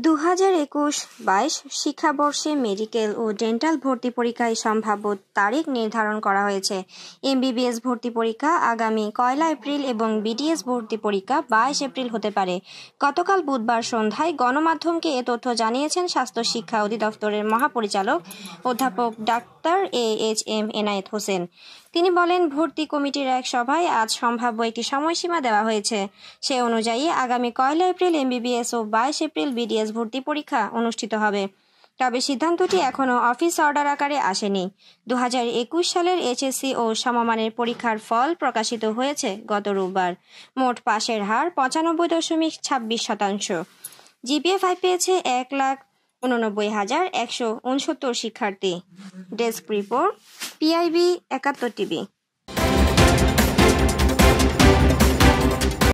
2021-22 শিক্ষাবর্ষে মেডিকেল ও ডেন্টাল ভর্তি পরীক্ষায় সম্ভাব্য তারিখ নির্ধারণ করা হয়েছে। এমবিবিএস ভর্তি পরীক্ষা আগামী 1 এপ্রিল এবং বিডিএস ভর্তি পরীক্ষা 22 এপ্রিল হতে পারে। গতকাল বুধবার সন্ধ্যায় গণমাধ্যমকে এ তথ্য জানিয়েছেন স্বাস্থ্য শিক্ষা অধিদপ্তরের মহাপরিচালক অধ্যাপক ডাক্তার AHM এনায়েত হোসেন। তিনি বলেন, ভর্তি কমিটির এক সভায় আজ সম্ভাব্য একটি সময়সীমা দেওয়া হয়েছে। সে অনুযায়ী আগামী 1 এপ্রিল এমবিবিএস ও 22 এপ্রিল বিডিএস ভর্তি পরীক্ষা অনুষ্ঠিত হবে। তবে সিদ্ধান্তটি এখনও অফিস অর্ডার আকারে আসেনি। 2021 সালের এইচএসসি ও সমমানের পরীক্ষার ফল প্রকাশিত হয়েছে গত রোববার। মোট পাশের হার 95.26%। জিপিএ 5 পেয়েছে 1,89,169 শিক্ষার্থী। Desk report, PIB 71 TV.